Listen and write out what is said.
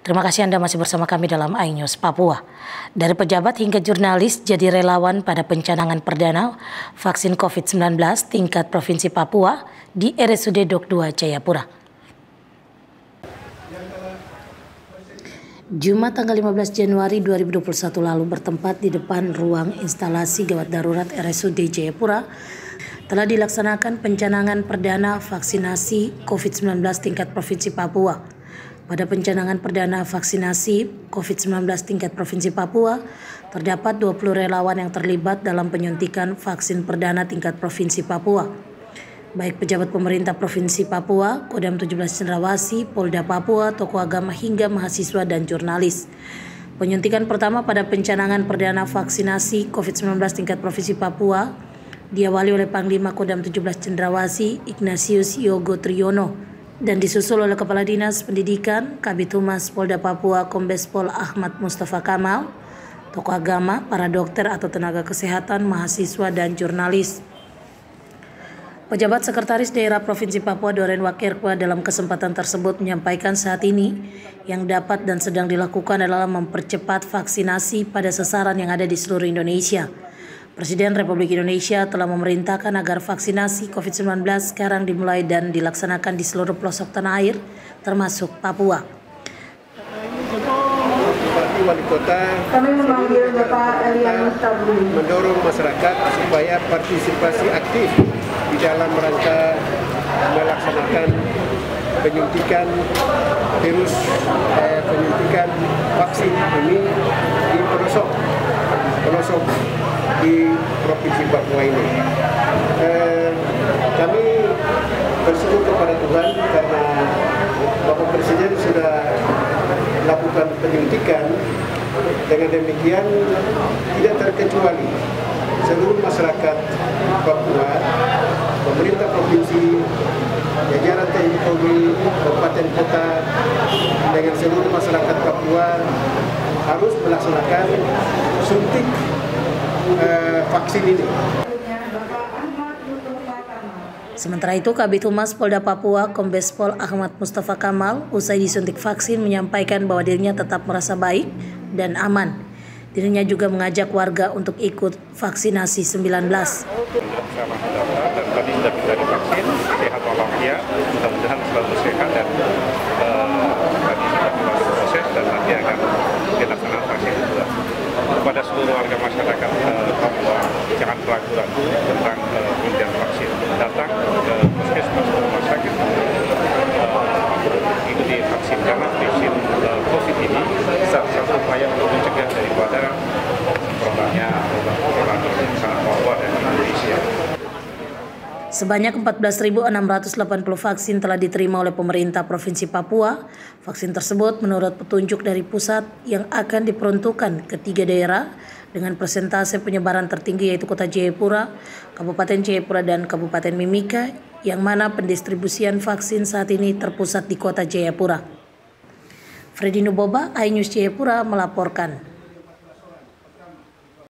Terima kasih Anda masih bersama kami dalam iNews Papua. Dari pejabat hingga jurnalis jadi relawan pada pencanangan perdana vaksin COVID-19 tingkat Provinsi Papua di RSUD Dok 2 Jayapura. Jumat tanggal 15 Januari 2021 lalu bertempat di depan ruang instalasi gawat darurat RSUD Jayapura telah dilaksanakan pencanangan perdana vaksinasi COVID-19 tingkat Provinsi Papua. Pada pencanangan perdana vaksinasi COVID-19 tingkat Provinsi Papua, terdapat 20 relawan yang terlibat dalam penyuntikan vaksin perdana tingkat Provinsi Papua. Baik pejabat pemerintah Provinsi Papua, Kodam 17 Cendrawasih, Polda Papua, tokoh agama hingga mahasiswa dan jurnalis. Penyuntikan pertama pada pencanangan perdana vaksinasi COVID-19 tingkat Provinsi Papua diawali oleh Panglima Kodam 17 Cendrawasih, Ignatius Yogo Triyono, dan disusul oleh Kepala Dinas Pendidikan, Kabid Humas Polda Papua, Kombes Pol Ahmad Mustafa Kamal, tokoh agama, para dokter atau tenaga kesehatan, mahasiswa, dan jurnalis. Pejabat Sekretaris Daerah Provinsi Papua Doren Wakirkwa dalam kesempatan tersebut menyampaikan saat ini yang dapat dan sedang dilakukan adalah mempercepat vaksinasi pada sasaran yang ada di seluruh Indonesia. Presiden Republik Indonesia telah memerintahkan agar vaksinasi COVID-19 sekarang dimulai dan dilaksanakan di seluruh pelosok tanah air, termasuk Papua. Bupati Wali Kota kami memanggil Bapak Elian mendorong masyarakat supaya partisipasi aktif di dalam rangka melaksanakan penyuntikan penyuntikan vaksin ini di pelosok di Provinsi Papua ini. Kami bersyukur kepada Tuhan karena Bapak Presiden sudah melakukan penyuntikan. Dengan demikian tidak terkecuali seluruh masyarakat Papua, pemerintah provinsi, jajaran TNI Polri, kabupaten kota, dengan seluruh masyarakat Papua harus melaksanakan suntik vaksin ini. Sementara itu, Kabid Humas Polda Papua, Kombes Pol Ahmad Mustafa Kamal, usai disuntik vaksin menyampaikan bahwa dirinya tetap merasa baik dan aman. Dirinya juga mengajak warga untuk ikut vaksinasi 19. Dan tadi sudah bisa divaksin, sehat walafiat, mudah-mudahan selalu sehat dan tadi sudah melalui proses dan nanti akan dilaksanakan vaksin kedua. Kepada seluruh warga masyarakat Papua, jangan ragu-ragu tentang pemberian vaksin. Datang ke puskesmas rumah sakit ikuti vaksin karena vaksin COVID ini salah satu upaya untuk mencegah daripada berkembangnya orang sangat Papua dan Indonesia. Sebanyak 14.680 vaksin telah diterima oleh pemerintah Provinsi Papua. Vaksin tersebut menurut petunjuk dari pusat yang akan diperuntukkan ke 3 daerah dengan persentase penyebaran tertinggi yaitu Kota Jayapura, Kabupaten Jayapura, dan Kabupaten Mimika, yang mana pendistribusian vaksin saat ini terpusat di Kota Jayapura. Freddy Nuboba, iNews Jayapura melaporkan.